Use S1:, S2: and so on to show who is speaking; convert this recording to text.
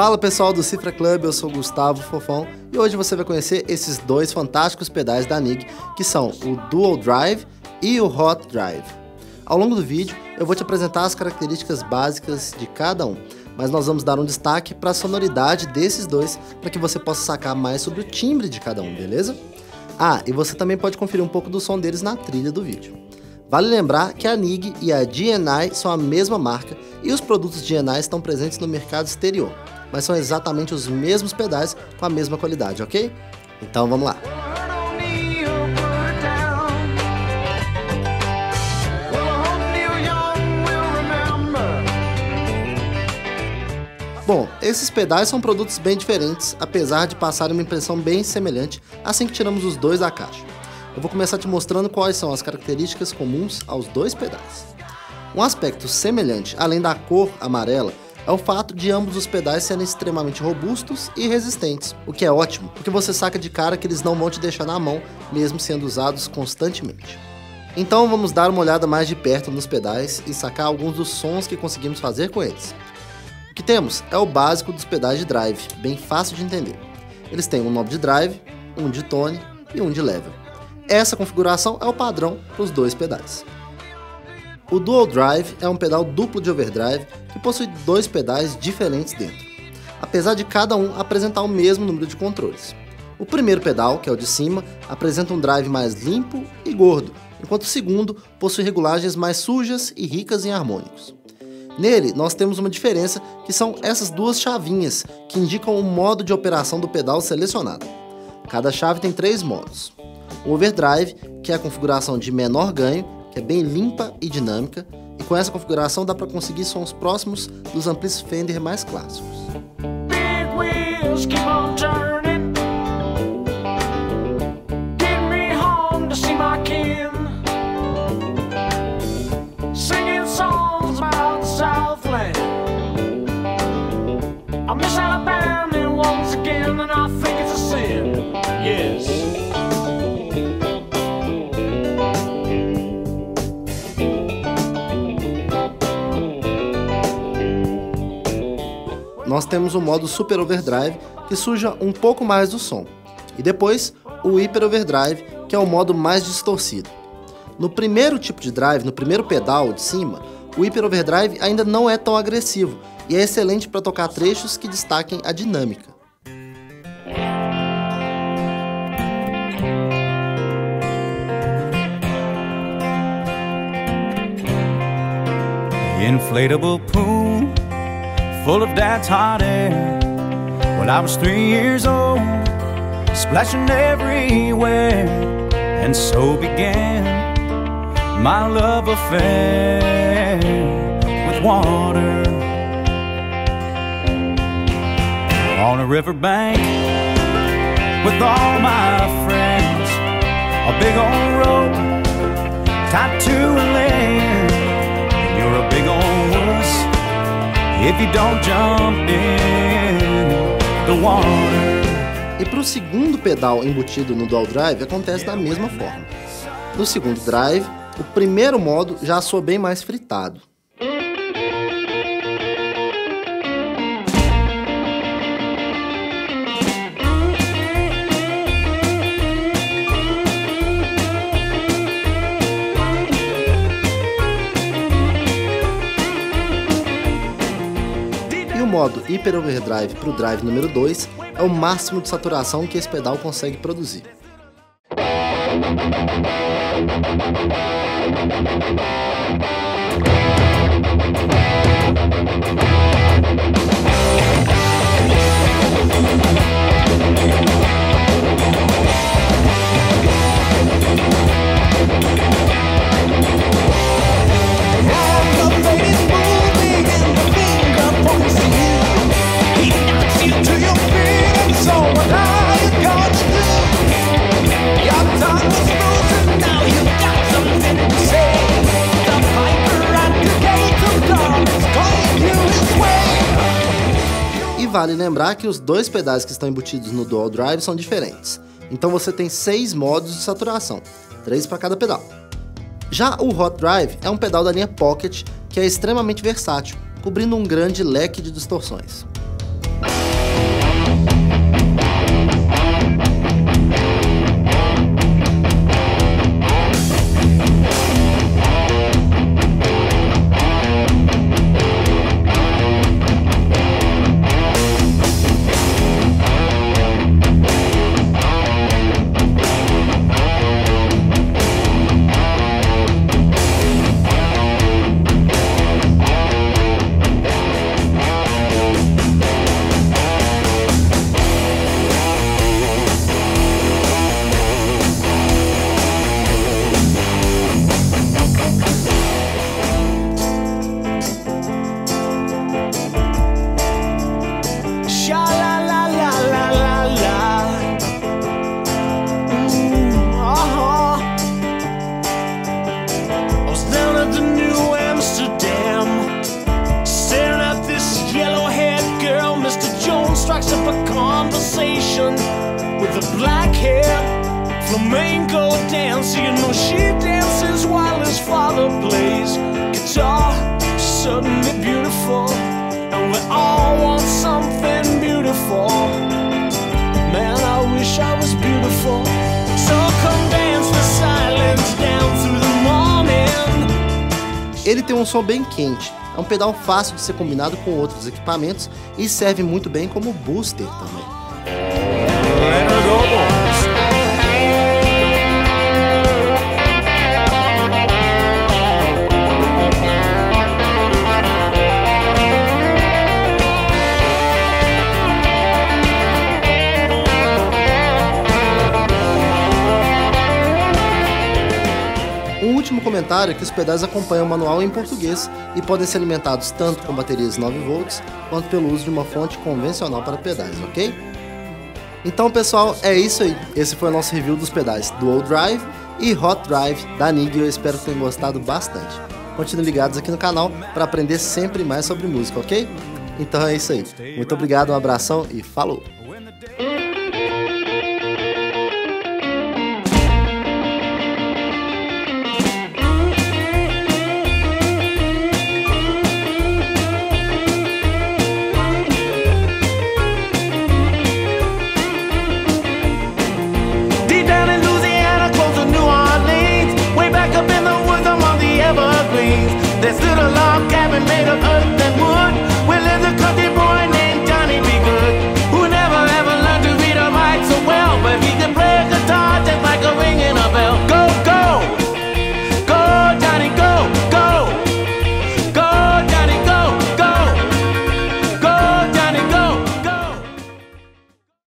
S1: Fala pessoal do Cifra Club, eu sou o Gustavo Fofão e hoje você vai conhecer esses dois fantásticos pedais da NIG, que são o Dual Drive e o Hot Drive. Ao longo do vídeo eu vou te apresentar as características básicas de cada um, mas nós vamos dar um destaque para a sonoridade desses dois para que você possa sacar mais sobre o timbre de cada um, beleza? Ah, e você também pode conferir um pouco do som deles na trilha do vídeo. Vale lembrar que a NIG e a GNI são a mesma marca e os produtos GNI estão presentes no mercado exterior, mas são exatamente os mesmos pedais com a mesma qualidade, ok? Então vamos lá! Bom, esses pedais são produtos bem diferentes, apesar de passarem uma impressão bem semelhante assim que tiramos os dois da caixa. Eu vou começar te mostrando quais são as características comuns aos dois pedais. Um aspecto semelhante, além da cor amarela, é o fato de ambos os pedais serem extremamente robustos e resistentes, o que é ótimo, porque você saca de cara que eles não vão te deixar na mão, mesmo sendo usados constantemente. Então vamos dar uma olhada mais de perto nos pedais e sacar alguns dos sons que conseguimos fazer com eles. O que temos é o básico dos pedais de drive, bem fácil de entender. Eles têm um knob de drive, um de tone e um de level. Essa configuração é o padrão para os dois pedais. O Dual Drive é um pedal duplo de overdrive que possui dois pedais diferentes dentro, apesar de cada um apresentar o mesmo número de controles. O primeiro pedal, que é o de cima, apresenta um drive mais limpo e gordo, enquanto o segundo possui regulagens mais sujas e ricas em harmônicos. Nele, nós temos uma diferença que são essas duas chavinhas que indicam o modo de operação do pedal selecionado. Cada chave tem 3 modos. O Overdrive, que é a configuração de menor ganho, que é bem limpa e dinâmica, e com essa configuração dá para conseguir sons próximos dos amplis Fender mais clássicos. Nós temos o modo Super Overdrive, que suja um pouco mais do som, e depois o Hyper Overdrive, que é o modo mais distorcido. No primeiro tipo de drive, no primeiro pedal de cima, o Hyper Overdrive ainda não é tão agressivo e é excelente para tocar trechos que destaquem a dinâmica.
S2: Inflatable pool full of dad's hot air. When I was 3 years old, splashing everywhere, and so began my love affair with water. On a riverbank with all my friends, a big old rope tied to a leg. You're a big old wuss if you don't jump in the water.
S1: E para o segundo pedal embutido no Dual Drive acontece da mesma forma. No segundo drive, o primeiro modo já soa bem mais fritado. O modo Hyper Overdrive para o drive número 2 é o máximo de saturação que esse pedal consegue produzir. Vale lembrar que os dois pedais que estão embutidos no Dual Drive são diferentes. Então você tem 6 modos de saturação, 3 para cada pedal. Já o Hot Drive é um pedal da linha Pocket que é extremamente versátil, cobrindo um grande leque de distorções.
S2: flamenco dancer. You know she dances while his father plays guitar. Suddenly beautiful, and we all want something beautiful. Man, I wish I was beautiful. So come dance the silence down through the morning.
S1: Ele tem um som bem quente, é um pedal fácil de ser combinado com outros equipamentos e serve muito bem como booster também. Um último comentário é que os pedais acompanham o manual em português e podem ser alimentados tanto com baterias 9V quanto pelo uso de uma fonte convencional para pedais, ok? Então pessoal, é isso aí. Esse foi o nosso review dos pedais Dual Drive e Hot Drive da Nigg. Eu espero que tenham gostado bastante. Continuem ligados aqui no canal para aprender sempre mais sobre música, ok? Então é isso aí. Muito obrigado, um abração e falou!